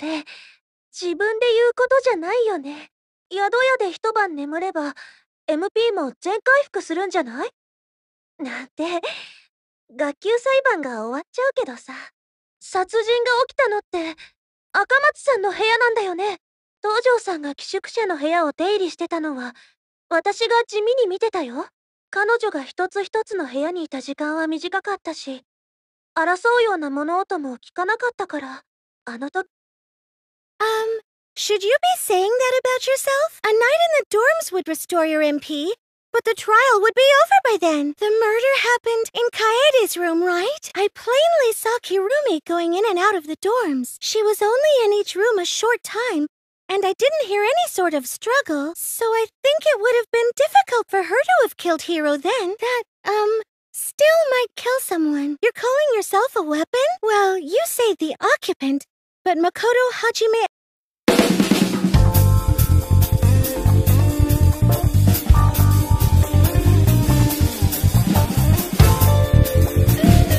れ、自分で言うことじゃないよね。宿屋で一晩眠れば、MP も全回復するんじゃない？なんて、学級裁判が終わっちゃうけどさ。殺人が起きたのって、赤松さんの部屋なんだよね。東條さんが寄宿舎の部屋を出入りしてたのは、私が地味に見てたよ。彼女が一つ一つの部屋にいた時間は短かったし、争うような物音も聞かなかったから、あの時。 Should you be saying that about yourself? A night in the dorms would restore your MP, but the trial would be over by then. The murder happened in Kaede's room, right? I plainly saw Kirumi going in and out of the dorms. She was only in each room a short time, and I didn't hear any sort of struggle, so I think it would have been difficult for her to have killed Hiro then. That, still might kill someone. You're calling yourself a weapon? Well, you say the occupant, but Makoto Hajime...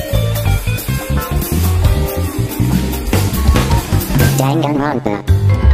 Danganronpa.